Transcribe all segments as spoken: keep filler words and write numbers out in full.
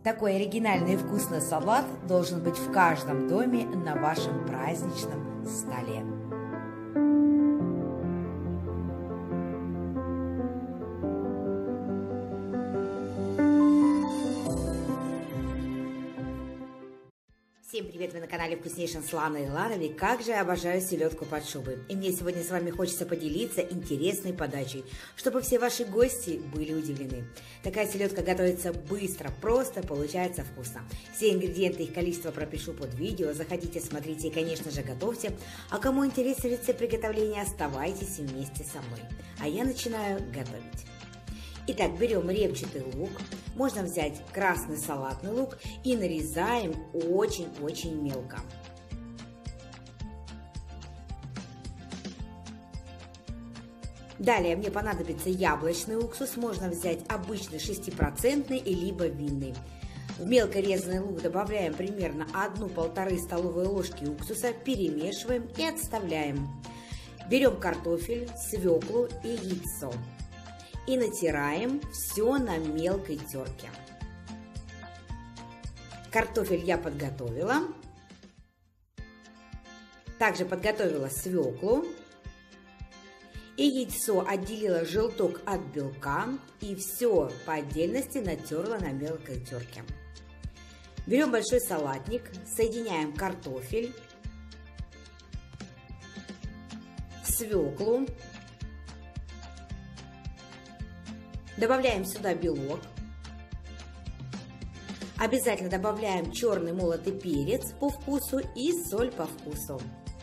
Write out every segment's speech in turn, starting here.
Такой оригинальный и вкусный салат должен быть в каждом доме на вашем праздничном столе. Всем привет! Вы на канале Вкуснейший с Ланой Ивановой. Как же я обожаю селедку под шубой. И мне сегодня с вами хочется поделиться интересной подачей, чтобы все ваши гости были удивлены. Такая селедка готовится быстро, просто, получается вкусно. Все ингредиенты и их количество пропишу под видео. Заходите, смотрите и, конечно же, готовьте. А кому интересен рецепт приготовления, оставайтесь вместе со мной. А я начинаю готовить. Итак, берем репчатый лук, можно взять красный салатный лук и нарезаем очень-очень мелко. Далее мне понадобится яблочный уксус, можно взять обычный шестипроцентный либо винный. В мелко резанный лук добавляем примерно одну-полторы столовые ложки уксуса, перемешиваем и отставляем. Берем картофель, свеклу и яйцо. И натираем все на мелкой терке. Картофель я подготовила. Также подготовила свеклу. И яйцо отделила желток от белка. И все по отдельности натерла на мелкой терке. Берем большой салатник, соединяем картофель, свеклу. Добавляем сюда белок. Обязательно добавляем черный молотый перец по вкусу и соль по вкусу.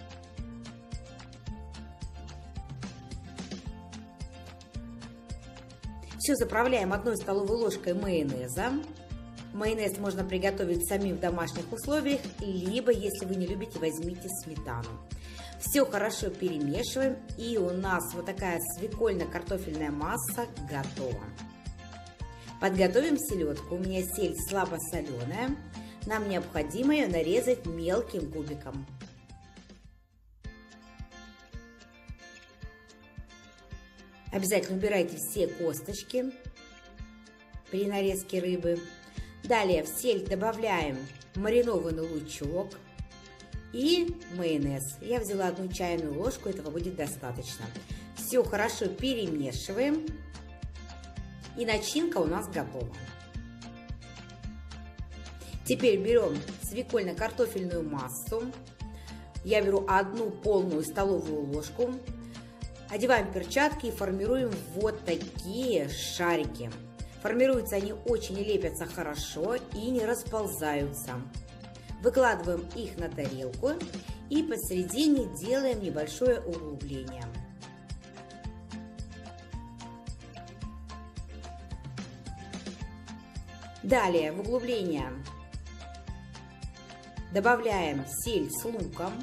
Все заправляем одной столовой ложкой майонеза. Майонез можно приготовить самим в домашних условиях, либо, если вы не любите, возьмите сметану. Все хорошо перемешиваем, и у нас вот такая свекольно-картофельная масса готова. Подготовим селедку. У меня сельдь слабосоленая. Нам необходимо ее нарезать мелким кубиком. Обязательно убирайте все косточки при нарезке рыбы. Далее в сельдь добавляем маринованный лучок и майонез. Я взяла одну чайную ложку, этого будет достаточно. Все хорошо перемешиваем. И начинка у нас готова. Теперь берем свекольно-картофельную массу. Я беру одну полную столовую ложку. Одеваем перчатки и формируем вот такие шарики. Формируются они очень и лепятся хорошо и не расползаются. Выкладываем их на тарелку и посередине делаем небольшое углубление. Далее в углубление добавляем сельдь с луком.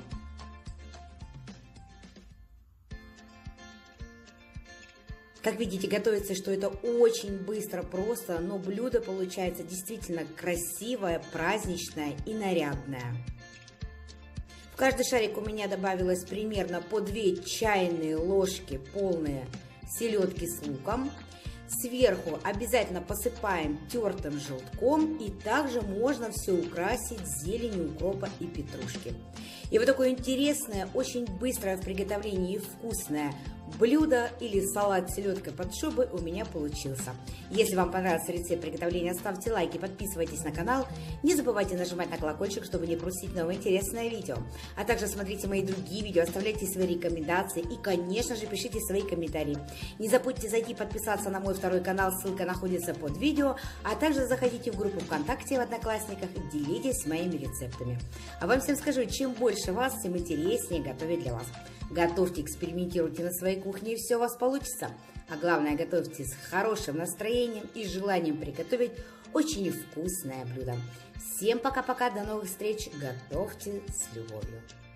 Как видите, готовится, что это очень быстро, просто, но блюдо получается действительно красивое, праздничное и нарядное. В каждый шарик у меня добавилось примерно по две чайные ложки полные селедки с луком. Сверху обязательно посыпаем тертым желтком, и также можно все украсить зеленью укропа и петрушки. И вот такое интересное, очень быстрое в приготовлении и вкусное блюдо или салат с селедкой под шубой у меня получился. Если вам понравился рецепт приготовления, ставьте лайки, подписывайтесь на канал. Не забывайте нажимать на колокольчик, чтобы не пропустить новое интересное видео. А также смотрите мои другие видео, оставляйте свои рекомендации и, конечно же, пишите свои комментарии. Не забудьте зайти подписаться на мой второй канал, ссылка находится под видео. А также заходите в группу ВКонтакте в Одноклассниках, делитесь моими рецептами. А вам всем скажу, чем больше вас, тем интереснее готовить для вас. Готовьте, экспериментируйте на своей кухне, и все у вас получится. А главное, готовьте с хорошим настроением и желанием приготовить очень вкусное блюдо. Всем пока-пока, до новых встреч, готовьте с любовью.